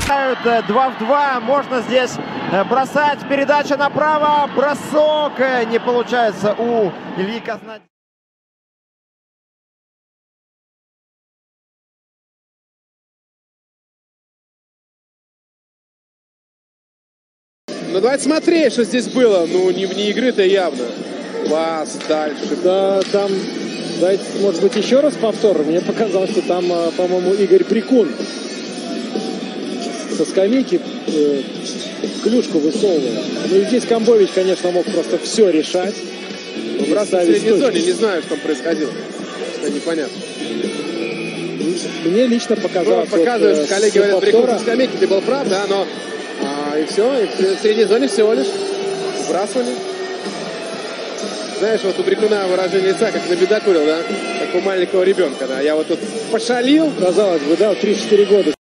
2 в 2. Можно здесь бросать. Передача направо. Бросок не получается у Ильи Казнадзе. Ну давайте смотреть, что здесь было. Ну не вне игры-то явно. Класс, дальше. Да, там, давайте, может быть, еще раз повтор. Мне показалось, что там, по-моему, Игорь Прикун со скамейки клюшку высовывал. Ну и здесь Камбович, конечно, мог просто все решать. Просто в средней зоне, не знаю, что там происходило. Это непонятно. Мне лично показалось. Ну, показывает, коллеги говорят, Прикун со скамейки, ты был прав, да, но и все, и в средней зоне всего лишь сбрасывали. Знаешь, вот у Брикуна выражение лица, как набедокурил, да? Как у маленького ребенка, да? Я вот тут пошалил. Казалось бы, да, 3-4 года.